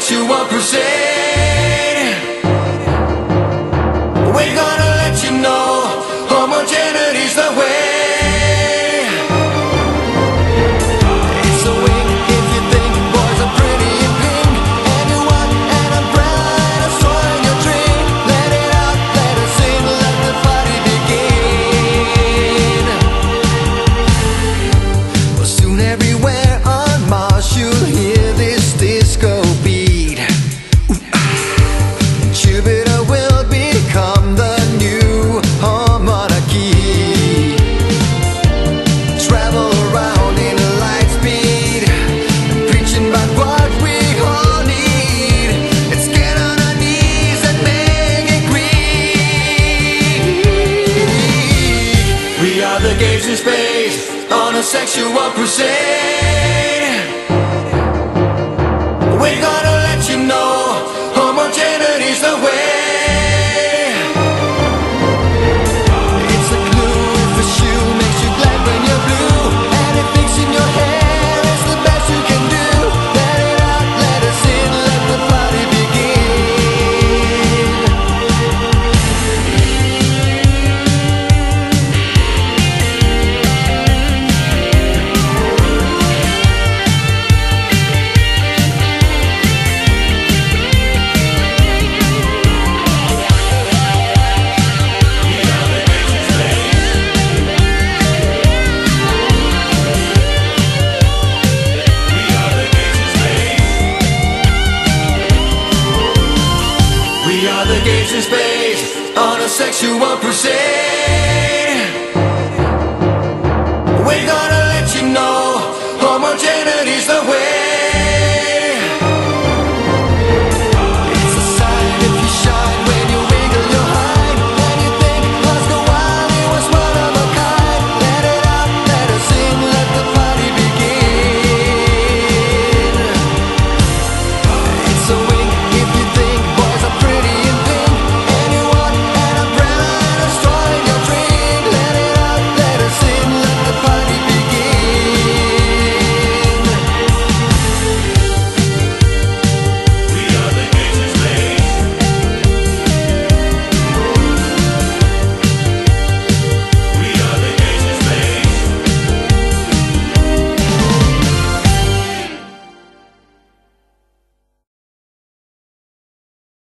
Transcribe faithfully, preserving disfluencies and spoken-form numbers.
sexual crusade. We're gonna let you know homogenity's the way. It's a wink if you think boys are pretty and pink, and you want an umbrella destroying your dream. Let it out, let it sing, let the party begin. Well, soon everywhere on Mars you'll hear this disco beat. Jupiter will become the new homonarchy. Travel around in light speed, preaching about what we all need. Let's get on our knees and make it green. We are the gays in space on a sexual crusade. We're gonna let you know homogenity's the way. It's a clue if a shoe makes you glad when you're blue, and if fixing your hair is the best you can do. Let it out, let us in, let the party begin. We are the gays in space on a sexual crusade.